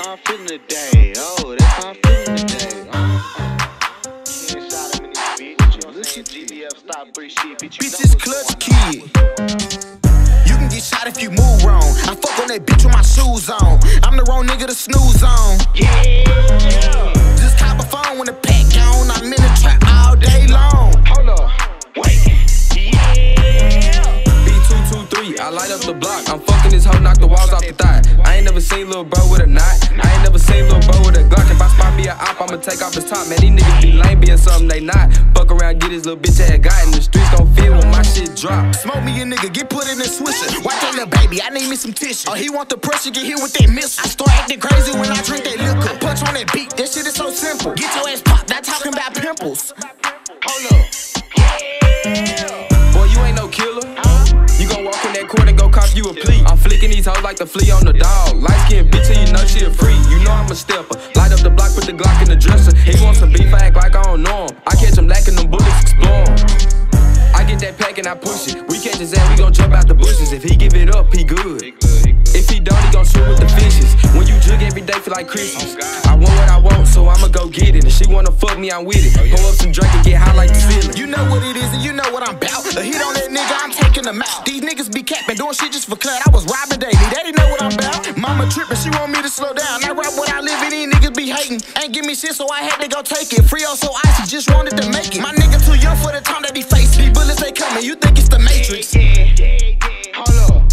how I'm feeling today. Oh, that's how I'm feeling today. KenShotEm in this bitch. You listen, GDF stop free shit, bitch. Bitch is ClutchKidd. You can get shot if you move wrong. I fuck on that bitch with my shoes on. I'm the wrong nigga to snooze on. Yeah. Just cop a phone when the pack gone. I'm in the trap all day long. Hold up. Wait. Yeah. B223, I light up the block. I'm fucking this hoe, knock the walls off the thigh. I ain't never seen lil' bro with a knot. I ain't never seen lil' bro with a Glock. If I spot me a op, I'ma take off his top. Man, these niggas be lame, being something they not. Fuck around, get his little bitch ass guy in the streets gon' feel when my shit drop. Smoke me a nigga, get put in the swisher. Watch that little baby, I need me some tissue. Oh, he want the pressure, get hit with that missile. I start acting crazy when I drink that liquor. Punch on that beat, that shit is so simple. Get your ass popped, not talking about pimples. Hold up. Yeah. Boy, you ain't no killer. You gon' walk in that court and go cop you a plea. I'm flicking these hoes like the flea on the dog. Light skin bitch, and you know she a freak. You know I'm a stepper. Light up the block with the Glock in the dresser. He wants some beef, I act like I don't know him. I catch him lacking them bullets, explore him. I get that pack and I push it. We catch his ass, we gon' jump out the bushes. If he give it up, he good. If he don't, he gon' swim with the fishes. When you jug every day, feel like Christmas. I want what I want, so I'ma go get it. If she wanna fuck me, I'm with it. Pull up some drink and get high like the ceiling. You know what it is and you know what I'm bout. A hit on that nigga, I'm taking them out. These niggas be capping, doing shit just for clout. I was robbing daily, they didn't know what I'm bout. Mama tripping, she want me to slow down. I rap what I live in, these niggas be hating. Ain't give me shit, so I had to go take it. Frio so icy, just wanted to make it. My nigga too young for the time that he face. These bullets they coming, you think it's the Matrix. Hold up.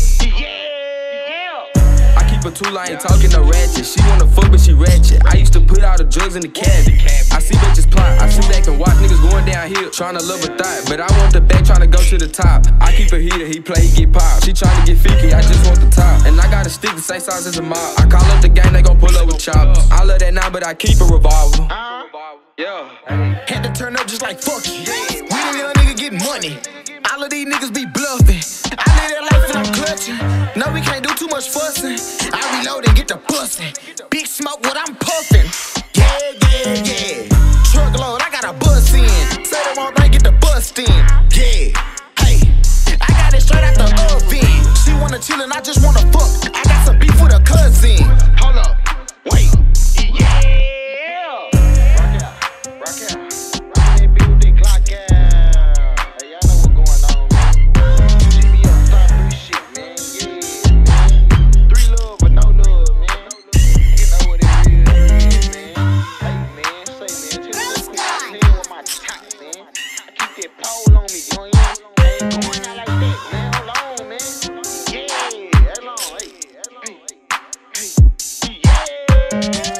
But two, I ain't talking no ratchet. She wanna fuck, but she ratchet. I used to put all the drugs in the cabinet. I see bitches plot. I sit back and watch niggas going downhill, tryna love a thought. But I want the back, tryna go to the top. I keep a heater, he play, he get popped. She tryna get freaky, I just want the top. And I got a stick the same size as a mob. I call up the gang, they gon' pull up with choppers. I love that now, but I keep a revolver. Yeah. Had to turn up just like fuck you. We the young nigga get money. All of these niggas be bluffing. I live that life and I'm clutching. No, we can't do too much fussing. I reload and get the bussin'. Big smoke, what I'm puffin'. Yeah. Truckload, I got a bus in. Say the wrong thing, get the bust in. Yeah. Hey, I got it straight out the oven. She wanna chill and I just wanna fuck. I got some beef with a cousin. Hold up. Wait. Yeah. Rock out. That beat with that Glock out. Hey, y'all know what's going on, man. GDF stop free shit, man. Yeah. 3 love, but no love, man. You know what it is, man. Hey, man, say, man, tell me what's going on with my top, man. I keep that pole on me, you know what I ain't going out like that, man. Hold on, man. Yeah, hold on, hey. Yeah.